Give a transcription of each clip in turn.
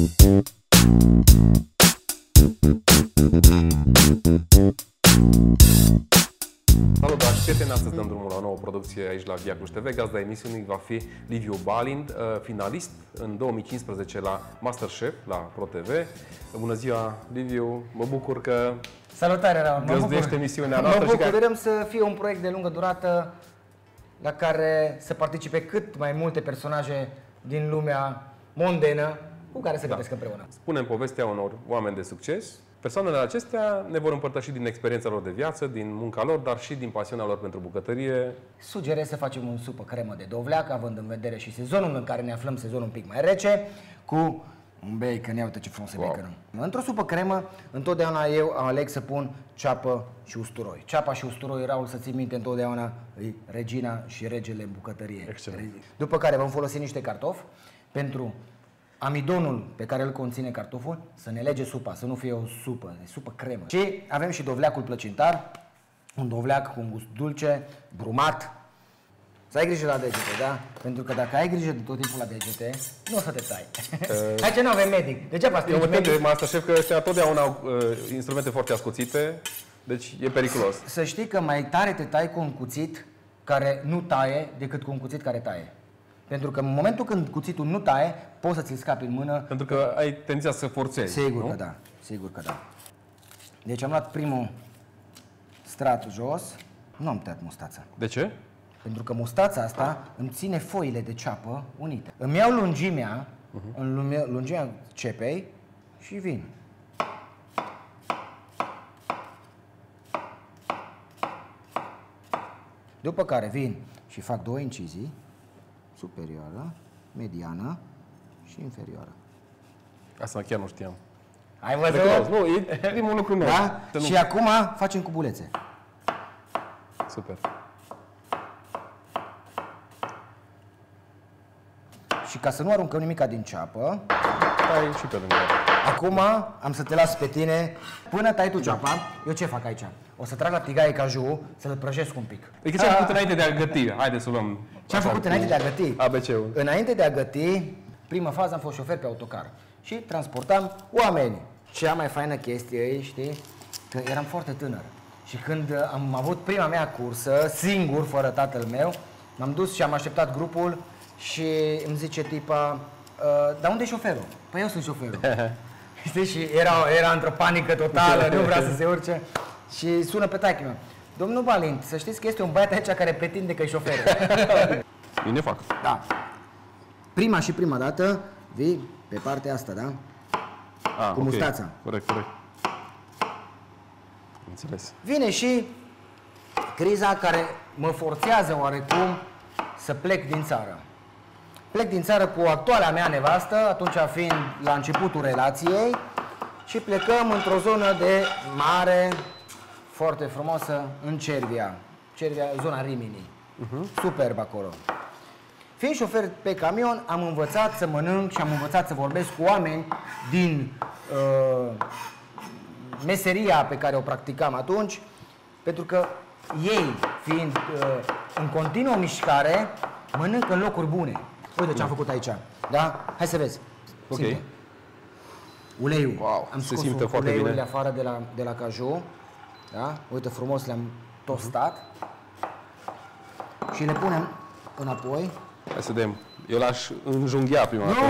Salut, dragi prieteni! Astăzi dăm drumul la o nouă producție aici la Via Cluj TV. Gazda emisiunii va fi Liviu Balind, finalist în 2015 la Masterchef, la Pro TV. Bună ziua, Liviu! Mă bucur că salutare, Raul! găzduiești emisiunea noastră. Mă bucurăm să fie un proiect de lungă durată la care să participe cât mai multe personaje din lumea mondenă cu care să gătesc împreună. Spunem povestea unor oameni de succes. Persoanele acestea ne vor împărtăși din experiența lor de viață, din munca lor, dar și din pasiunea lor pentru bucătărie. Sugerez să facem un supă cremă de dovleac, având în vedere și sezonul în care ne aflăm, sezonul un pic mai rece, cu un bacon. Ia uite ce frumos e baconul. Într-o supă cremă, întotdeauna eu aleg să pun ceapă și usturoi. Ceapa și usturoi, Raul, să ții minte, întotdeauna e regina și regele în bucătărie. Excelent. După care vom folosi niște cartofi pentru amidonul pe care îl conține cartoful, să ne lege supa, să nu fie o supă, e supă cremă. Și avem și dovleacul plăcintar, un dovleac cu un gust dulce, brumat. Să ai grijă la degete, da? Pentru că dacă ai grijă de tot timpul la degete, nu o să te tai. Hai ce nu avem medic. Degeaba Eu mă tem de Masterchef că ăștia totdeauna au instrumente foarte ascuțite, deci e periculos. Să știi că mai tare te tai cu un cuțit care nu taie decât cu un cuțit care taie. Pentru că în momentul când cuțitul nu taie, poți să ți-l scapi în mână. Pentru că ai tendința să forțezi. Sigur nu? că da, sigur că da. Deci am luat primul strat jos, nu am tăiat mustața. De ce? Pentru că mustața asta îmi ține foile de ceapă unite. Îmi iau lungimea, lungimea cepei și vin. După care vin și fac două incizii, superioară, mediană și inferioară. Asta chiar nu știam. Ai văzut? Nu, e primul lucru nou. Da? Și acum facem cubulețe. Super. Și ca să nu aruncăm nimica din ceapă, Tai și pe lângă. acum am să te las pe tine. Până tai tu ceapa, eu ce fac aici? O să trag la tigaie caju, să-l prăjesc un pic. Adică ce am făcut înainte de a găti? Haideți să luăm. Ce am făcut înainte de a găti? ABC-ul. Înainte de a găti, prima fază am fost șofer pe autocar și transportam oameni. Cea mai faină chestie e, știi, că eram foarte tânăr. Și când am avut prima mea cursă, singur, fără tatăl meu, m-am dus și am așteptat grupul și îmi zice tipa, dar unde e șoferul? Păi eu sunt șoferul. Știi? Și era într-o panică totală, nu vrea să se urce. Și sună pe taică meu. Domnul Balind, să știți că este un băiat aici care pretinde că e șoferul. Bine fac. Da. Prima și prima dată vii pe partea asta, da? Cu mustața. Corect. Înțeles. Vine și criza care mă forțează oarecum să plec din țară. Plec din țară cu actuala mea nevastă, atunci fiind la începutul relației, și plecăm într-o zonă de mare, foarte frumoasă, în Cervia. Cervia, zona Rimini. Superb acolo. Fiind șofer pe camion, am învățat să mănânc și am învățat să vorbesc cu oameni din meseria pe care o practicam atunci, pentru că ei, fiind în continuă mișcare, mănâncă în locuri bune. Uite ce am făcut aici, da? Hai să vezi. Simte. Uleiul. Wow, am se scos simte foarte uleiurile bine. afară de la caju, da? Uite, frumos le-am tostat și le punem înapoi. Hai să vedem. Eu l-aș înjunghia prima dată.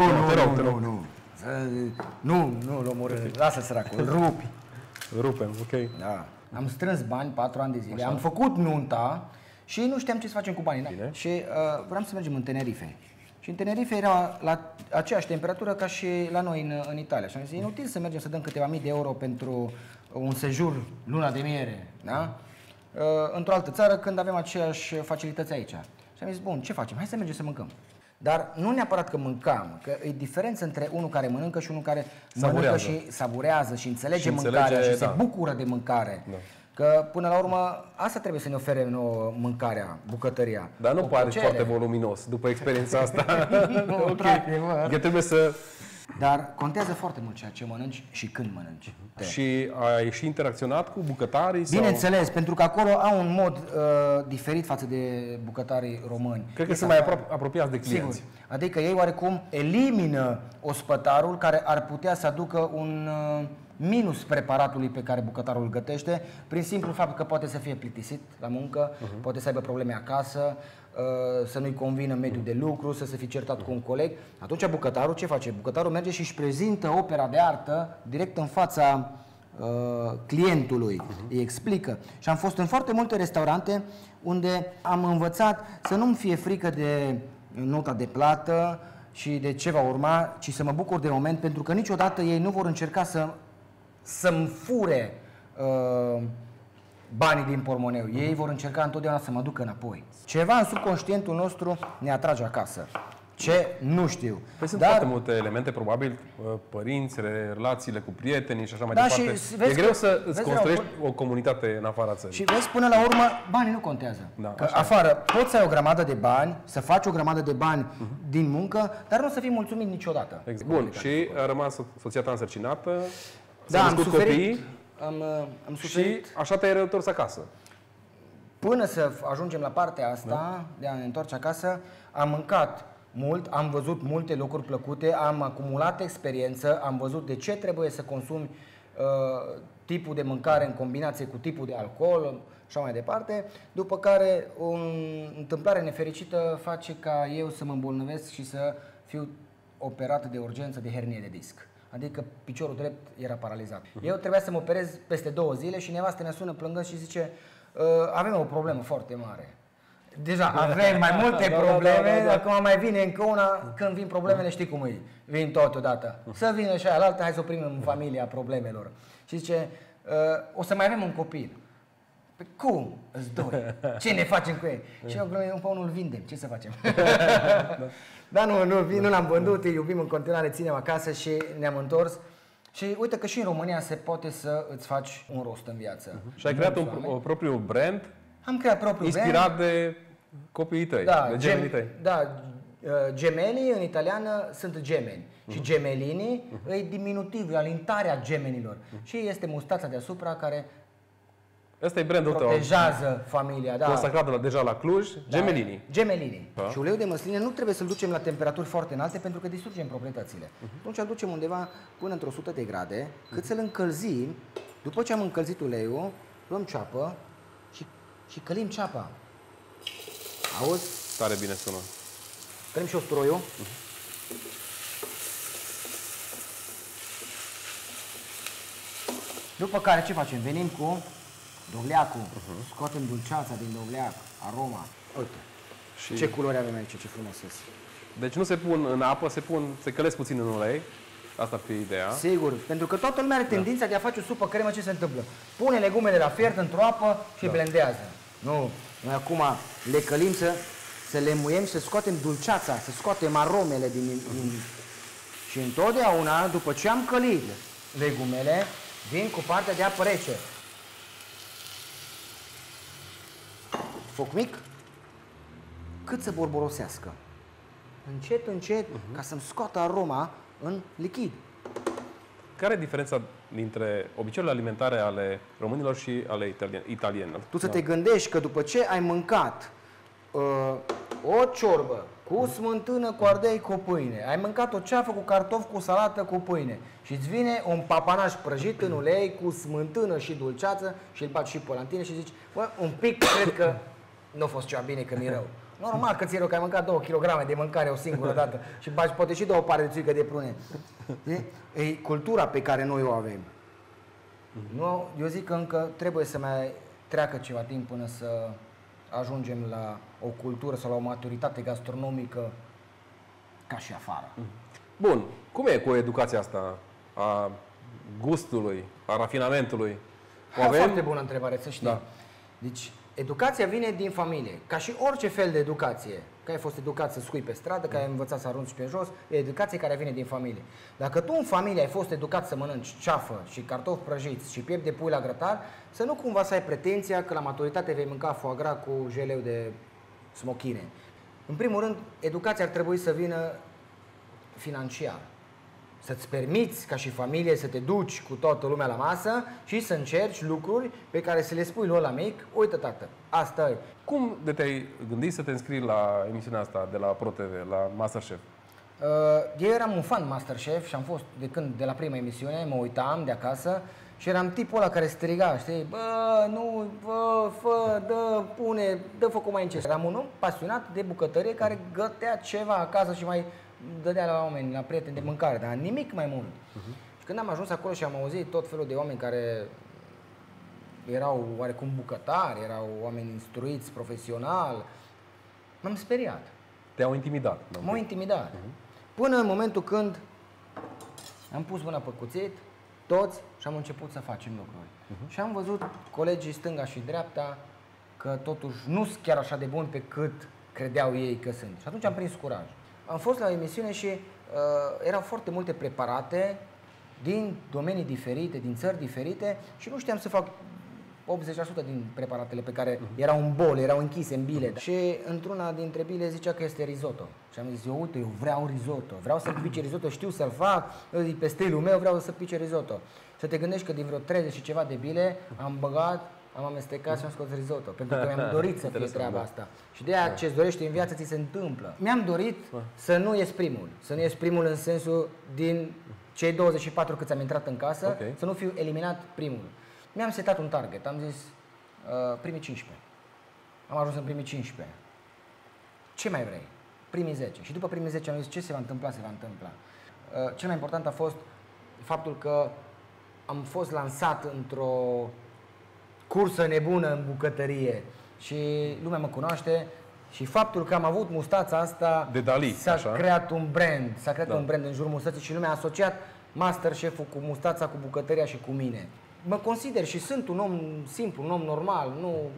Nu, l omorâ. Lasă săracul, îl rupi. Rupem, ok. Da. Am strâns bani 4 ani de zile, am făcut nunta și nu știam ce să facem cu banii. Da? Și vreau să mergem în Tenerife. Și în Tenerife era la aceeași temperatură ca și la noi în Italia. Și am zis, e inutil să mergem să dăm câteva mii de euro pentru un sejur, luna de miere, da? Într-o altă țară, când avem aceeași facilități aici. Și am zis, bun, ce facem? Hai să mergem să mâncăm. Dar nu neapărat că mâncam, că e diferență între unul care mănâncă și unul care mănâncă și saborează și înțelege mâncarea și se bucură de mâncare. Da. Că până la urmă asta trebuie să ne ofere nouă mâncarea, bucătăria. Dar nu pare foarte voluminos după experiența asta. Ok. Că trebuie să Dar contează foarte mult ceea ce mănânci și când mănânci. Și ai și interacționat cu bucătarii? Bineînțeles, pentru că acolo au un mod diferit față de bucătarii români. Cred că sunt mai apropiați de clienți. Sigur. Adică ei oarecum elimină ospătarul care ar putea să aducă un minus preparatului pe care bucătarul îl gătește, prin simplu fapt că poate să fie plictisit la muncă, poate să aibă probleme acasă, să nu-i convină mediul de lucru, să se fi certat cu un coleg. Atunci bucătarul ce face? Bucătarul merge și își prezintă opera de artă direct în fața clientului, îi explică. Și am fost în foarte multe restaurante unde am învățat să nu-mi fie frică de nota de plată și de ce va urma, ci să mă bucur de moment, pentru că niciodată ei nu vor încerca să-mi fure banii din pormoneu. Ei vor încerca întotdeauna să mă ducă înapoi. Ceva în subconștientul nostru ne atrage acasă. Ce? Nu știu. Păi sunt foarte multe elemente, probabil, părinți, relațiile cu prietenii și așa mai departe. E greu să îți construiești o comunitate în afara țării. Și vezi, până la urmă, banii nu contează. Da, că afară poți să ai o grămadă de bani, să faci o grămadă de bani din muncă, dar nu o să fii mulțumit niciodată. Exact. Bun, și a rămas soția ta însărcinată, da, am suferit, am suferit. Și așa te-ai reîntors acasă. Până să ajungem la partea asta, de a ne întoarce acasă, am mâncat mult, am văzut multe lucruri plăcute, am acumulat experiență, am văzut de ce trebuie să consumi tipul de mâncare în combinație cu tipul de alcool și așa mai departe, după care o întâmplare nefericită face ca eu să mă îmbolnăvesc și să fiu operat de urgență de hernie de disc. Adică piciorul drept era paralizat. Eu trebuia să mă operez peste 2 zile și nevastă ne sună plângând și zice avem o problemă foarte mare. Deja avem mai multe probleme, acum mai vine încă una, când vin problemele știi cum e, vin totodată. Să vină și aia la altă, hai să o primim în familia problemelor. Și zice, o să mai avem un copil. Păi cum? Îți doi. Ce ne facem cu ei? Și eu pe unul vindem, ce să facem? Dar nu l-am vândut, îi iubim în continuare, ținem acasă și ne-am întors. Și uite că și în România se poate să îți faci un rost în viață. Și ai creat un propriu brand? Am creat propriul brand. Inspirat de copiii tăi, de gemelii tăi. Da, gemelii în italiană sunt gemeni. Și gemelini e diminutiv, e alintarea gemenilor. Și este mustața deasupra care ăsta e brandul tău. Protejează familia, da. Consacrat deja la Cluj, gemelini. Gemelini. Da. Și uleiul de măsline nu trebuie să-l ducem la temperaturi foarte înalte pentru că distrugem proprietățile. Atunci îl ducem undeva până într-o 100 de grade, cât să-l încălzim. După ce am încălzit uleiul, luăm ceapă și călim ceapa. Auzi? Tare bine sună. Călim și usturoiul. După care ce facem? Venim cu dovleacul, scoatem dulceața din dovleac, aroma. Uite, și ce culori avem aici, ce frumos este. Deci nu se pun în apă, se călesc puțin în ulei. Asta ar fi ideea. Sigur, pentru că toată lumea are tendința de a face o supă cremă, ce se întâmplă? Pune legumele la fiert într-o apă și blendează. Nu, noi acum le călim să le muiem, să scoatem dulceața, să scoatem aromele din... Și întotdeauna, după ce am călit legumele, vin cu partea de apă rece. Foc mic, cât să borborosească. Încet, încet, ca să-mi scoată aroma în lichid. Care e diferența dintre obiceiurile alimentare ale românilor și ale italienilor? Tu să te gândești că după ce ai mâncat o ciorbă cu smântână, cu ardei, cu pâine, ai mâncat o ceafă cu cartofi, cu salată, cu pâine și îți vine un papanaș prăjit în ulei cu smântână și dulceață și îl bagi și pe la tine și zici, bă, un pic cred că nu a fost cea bine că mi-e rău. Normal că ți-e rău că ai mâncat 2 kg de mâncare o singură dată și bagi poate și 2 pare de țuică de prune. E cultura pe care noi o avem. Nu, eu zic că încă trebuie să mai treacă ceva timp până să ajungem la o cultură sau la o maturitate gastronomică ca și afară. Bun. Cum e cu educația asta a gustului, a rafinamentului? O foarte bună întrebare, să știi. Da. Deci, educația vine din familie, ca și orice fel de educație. Că ai fost educat să scui pe stradă, că ai învățat să arunci pe jos, e educație care vine din familie. Dacă tu în familie ai fost educat să mănânci ceafă și cartofi prăjiți și piept de pui la grătar, să nu cumva să ai pretenția că la maturitate vei mânca foie gras cu jeleu de smochine. În primul rând, educația ar trebui să vină financiar. să-ți permiți ca și familie să te duci cu toată lumea la masă și să încerci lucruri pe care să le spui lui ăla mic, uite tată, asta e. Cum de te-ai gândit să te înscrii la emisiunea asta de la ProTV, la MasterChef? Eu eram un fan Masterchef și am fost de la prima emisiune, mă uitam de acasă și eram tipul ăla care striga, știi, bă, nu, bă, fă, dă, pune, dă făcut mai încet. Eram un om pasionat de bucătărie care gătea ceva acasă și mai dădea la oameni, la prieteni de mâncare, dar nimic mai mult. Și când am ajuns acolo și am auzit tot felul de oameni care erau oarecum bucătari, erau oameni instruiți, profesional, m-am speriat. Te-au intimidat? M-au intimidat. Până în momentul când am pus mâna pe cuțit, toți, și am început să facem lucruri. Și am văzut colegii stânga și dreapta că totuși nu sunt chiar așa de buni pe cât credeau ei că sunt. Și atunci am prins curaj. Am fost la o emisiune și erau foarte multe preparate din domenii diferite, din țări diferite și nu știam să fac 80% din preparatele pe care erau în bol, erau închise în bile. Și într-una dintre bile zicea că este risotto. Și am zis, uite, eu vreau risotto, vreau să pice risotto, știu să-l fac, pe stilul meu vreau să pice risotto. Să te gândești că din vreo 30 și ceva de bile am băgat, am amestecat și am scos risotto. Pentru că mi-am dorit să fie treaba asta. Și de aia ce-ți dorești în viață ți se întâmplă. Mi-am dorit să nu ies primul. Să nu ies primul în sensul din cei 24 câți am intrat în casă, să nu fiu eliminat primul. Mi-am setat un target, am zis primii 15. Am ajuns în primii 15. Ce mai vrei? Primii 10. Și după primii 10 am zis ce se va întâmpla, se va întâmpla. Cel mai important a fost faptul că am fost lansat într-o cursă nebună în bucătărie și lumea mă cunoaște și faptul că am avut mustața asta de Dali, s-a creat un brand, un brand în jurul mustații și lumea a asociat Masterchef-ul cu mustața, cu bucătăria și cu mine. Mă consider și sunt un om simplu, un om normal,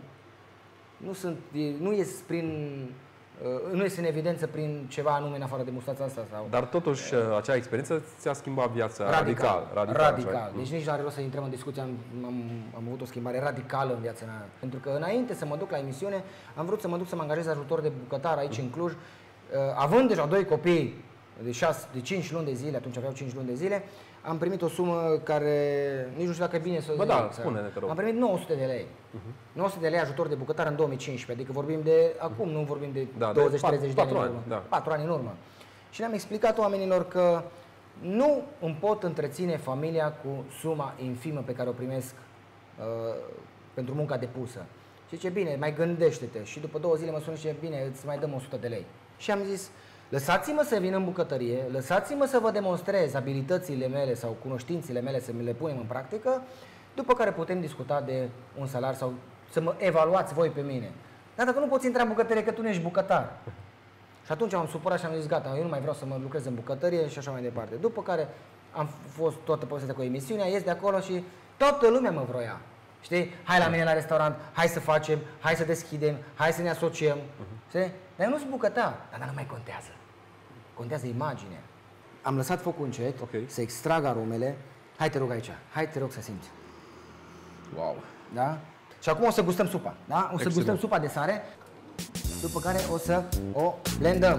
nu ies în evidență prin ceva anume în afară de mustața asta. Sau... Dar totuși acea experiență ți-a schimbat viața radical. Deci nici n-are rost să intrăm în discuție, am avut o schimbare radicală în viața mea. Pentru că înainte să mă duc la emisiune, am vrut să mă duc să mă angajez ajutor de bucătar aici în Cluj, având deja 2 copii de 5 luni de zile, atunci aveau 5 luni de zile, am primit o sumă care, nici nu știu dacă e bine să o zic. Da, spune-ne, te rog. Am primit 900 de lei. 900 de lei ajutor de bucătar în 2015, adică vorbim de acum, nu vorbim de 20-30 de ani în urmă. 4 ani în urmă. Și le-am explicat oamenilor că nu îmi pot întreține familia cu suma infimă pe care o primesc pentru munca depusă. Și zice, bine, mai gândește-te. Și după 2 zile mă sună și zice, bine, îți mai dăm 100 de lei. Și am zis, lăsați-mă să vin în bucătărie, lăsați-mă să vă demonstrez abilitățile mele sau cunoștințele mele, să mi le punem în practică, după care putem discuta de un salar sau să mă evaluați voi pe mine. Dar dacă nu poți intra în bucătărie, că tu nu ești bucătar. Și atunci am supărat și am zis, gata, eu nu mai vreau să mă lucrez în bucătărie și așa mai departe. După care am fost toată povestea cu emisiunea, ies de acolo și toată lumea mă vroia. Știi? Hai la mine la restaurant, hai să facem, hai să deschidem, hai să ne asociem. Știi? Dar eu nu sunt bucătar, dar nu mai contează. Contează imaginea. Am lăsat focul încet, să extrag aromele. Hai te rog aici, hai te rog să simți. Wow! Da? Și acum o să gustăm supa, da? O să gustăm supa de sare, după care o să o blendăm.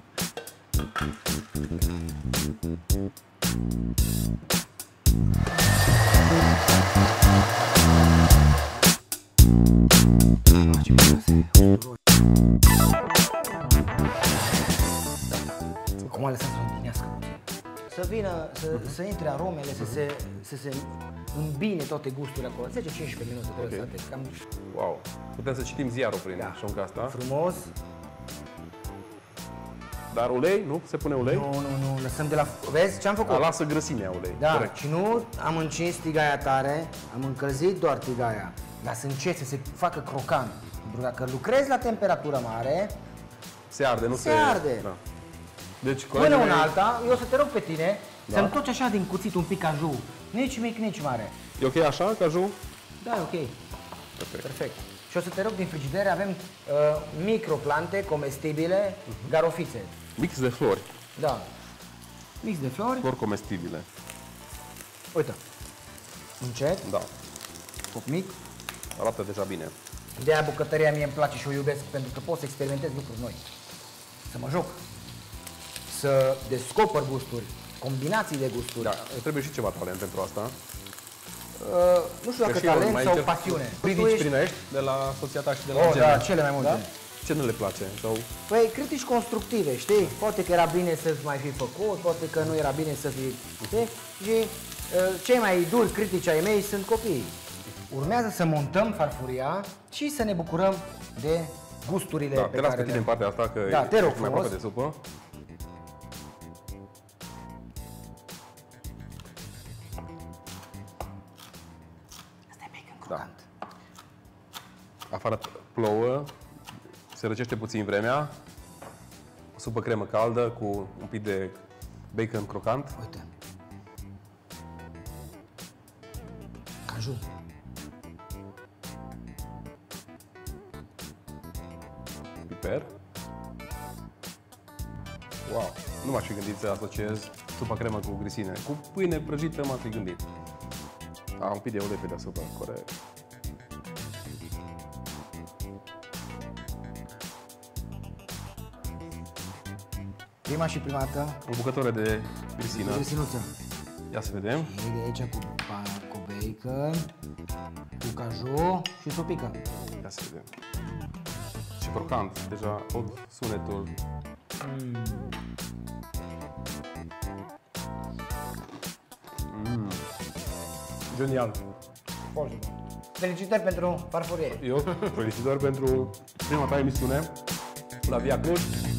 Acum lăsăm să o împlinească puțin. Să vină, să intre aromele, să se îmbine toate gusturile acolo. 10-15 minute trebuie să cam... Wow! Putem să citim ziarul prin șunca asta. Frumos. Dar ulei? Nu? Se pune ulei? Nu. Lăsăm de la... Vezi ce am făcut? Lasă grăsimea ulei. Da, corect. și nu am încins tigaia tare, am încălzit doar tigaia. Dar să încet, să se facă crocant. Pentru că dacă lucrezi la temperatură mare... Se arde, nu se... Se arde. Da. Deci, până una alta, eu o să te rog pe tine să-mi toci așa din cuțit un pic caju. Nici mic, nici mare. E ok așa, caju? Da, e ok. Perfect. Și o să te rog din frigider, avem microplante comestibile, garofițe. Mix de flori. Da. Mix de flori. Flori comestibile. Uite. Încet. Da. Foc mic. Arată deja bine. De-aia bucătăria mie îmi place și o iubesc, pentru că pot să experimentez lucruri noi. Să mă joc. Să descoper gusturi. combinații de gusturi. Da, trebuie și ceva talent pentru asta. Nu știu dacă talent sau pasiune. Critici primești de la soția ta și de la da, cele mai multe. Da? Ce nu le place? Sau... Păi, critici constructive, știi? Poate că era bine să-ți mai fi făcut, poate că nu era bine să fi... Știi? Și cei mai duri critici ai mei sunt copiii. Urmează să montăm farfuria și să ne bucurăm de gusturile pe care le... în partea asta, că da, te rog mai aproape de supă. Asta e bacon crocant. Da. Afară plouă, se răcește puțin vremea, o supă cremă caldă cu un pic de bacon crocant. Uite. Caju. Piper. Wow! Nu m-aș fi gândit să asociez supa cremă cu grisine. Cu pâine prăjită m-aș fi gândit. Un pic de ulei pe deasupra, corect. Prima și prima dată. O bucătură de grisină. Grisinuță. Ia să vedem. E de aici cu bacon, cu caju și supică. Ia să vedem. Și crocant, deja aud sunetul. Genial. Foarte bun. Felicitări pentru farfurie. Eu felicitări pentru prima ta emisiune la Via Cluj.